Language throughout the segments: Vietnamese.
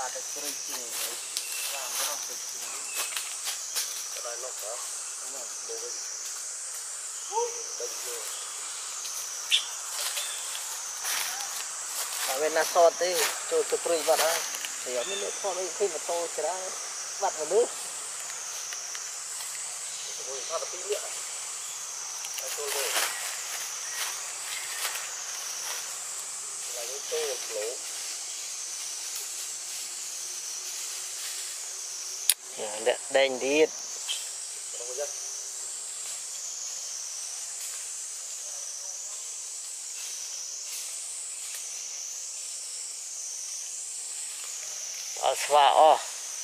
là cái cây gì đấy làm cái nào cây gì cái này nó có đúng rồi đồ đây đây mà bên na sọt đi cho cái cây vật á thì ở bên nước con đây khi mà to thì ra vật vào nước rồi sao là tí nữa ai tôi rồi là những tô lỗ đèn đi sva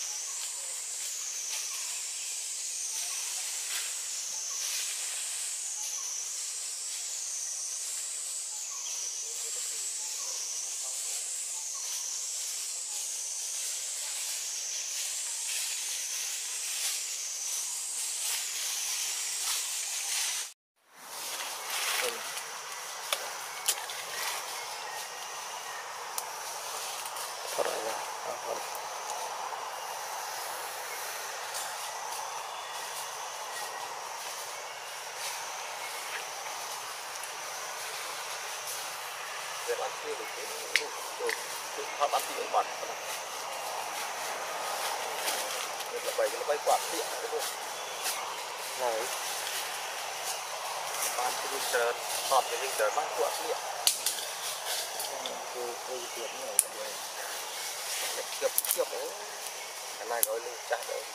thôi rồi để ăn kia được cái họ ăn thì bật là bảy nó bay quạt điện đấy thôi này ban cái trời hot cái trời ban quạt điện cái điện này cái kiếp đấy cái này gọi lên chạy đấy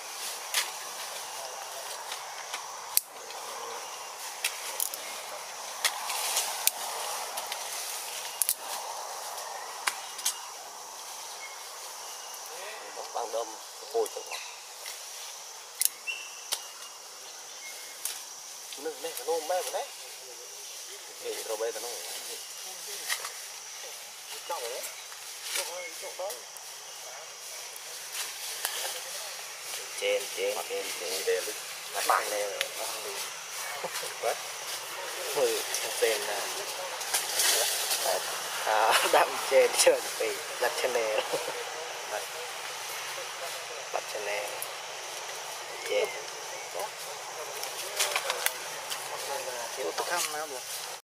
bằng đâm bồi trong nó nước này nó mê vào đấy thì rồi bây giờ nó trong đấy chỗ đó trên đèn nó bằng này quá trên đậm trên trơn vì lật chân này bật chân này trên tôi thăm nó được